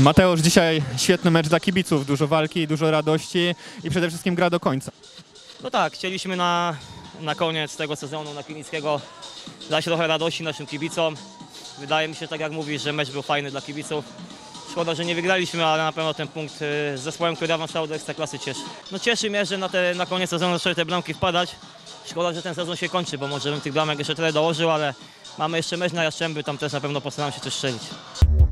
Mateusz, dzisiaj świetny mecz dla kibiców, dużo walki, dużo radości i przede wszystkim gra do końca. No tak, chcieliśmy na koniec tego sezonu na Klinickiego dać trochę radości naszym kibicom. Wydaje mi się, tak jak mówisz, że mecz był fajny dla kibiców. Szkoda, że nie wygraliśmy, ale na pewno ten punkt z zespołem, który awansował do Ekstraklasy cieszy. No cieszy mnie, że na koniec sezonu zaczęły te bramki wpadać. Szkoda, że ten sezon się kończy, bo może bym tych bramek jeszcze tyle dołożył, ale mamy jeszcze mecz na Jastrzęby, tam też na pewno postaram się coś strzelić.